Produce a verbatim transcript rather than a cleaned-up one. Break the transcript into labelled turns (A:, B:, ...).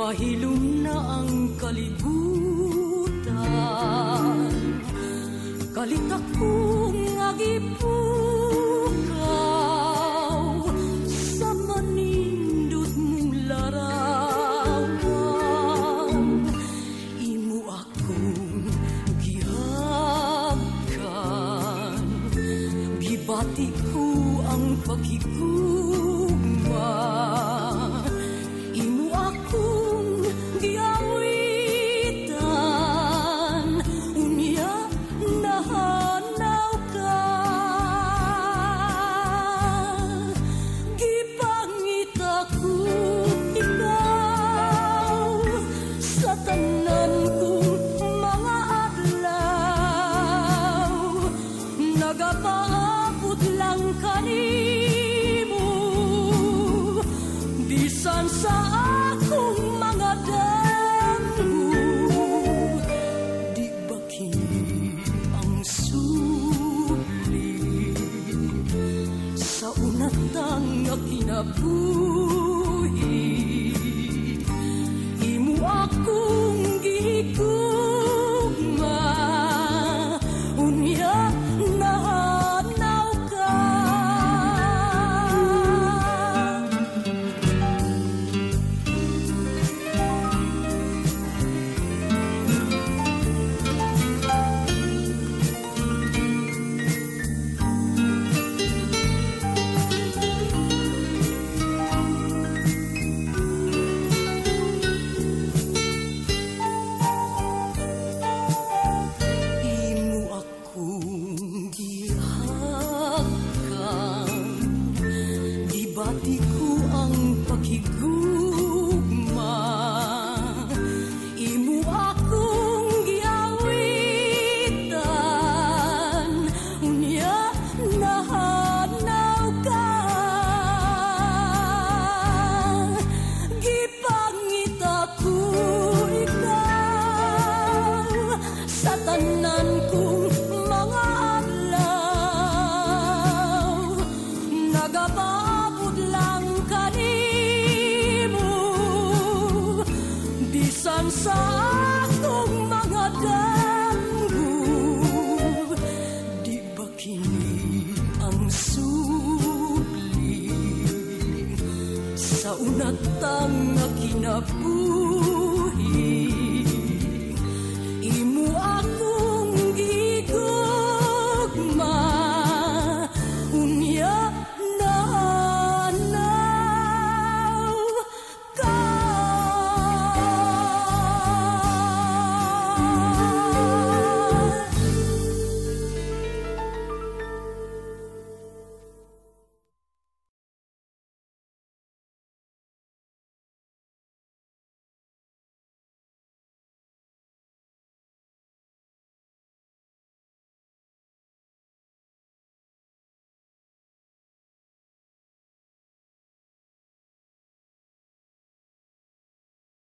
A: Mahilom na ang kalibutan, kalit akong agipukaw sa manindot mong larawan. Imo akong gihagkan, gibati ko ang pagigugma. Imo akong giawitan, unya nahanaw ka. Gipangita ko ikaw sa tanan kong mga adlaw. Nagapaabot lang kanimo, bisan sa akong mga damgo. Di ba kini ang sulit sa unatang nga kinabuhi? Imo akong gihigugma, unya nahanaw ka. Imo akong gihagkan, gibati ko ang pakigugma. Imo akong giawitan, unya nahanaw ka. Gipangita ko ikaw sa tanan kong mga adlaw. Nagapaabot lang kanimo, bisan sa akong mga damgo. Di ba kini ang subli sa unatang nga kinabuhi?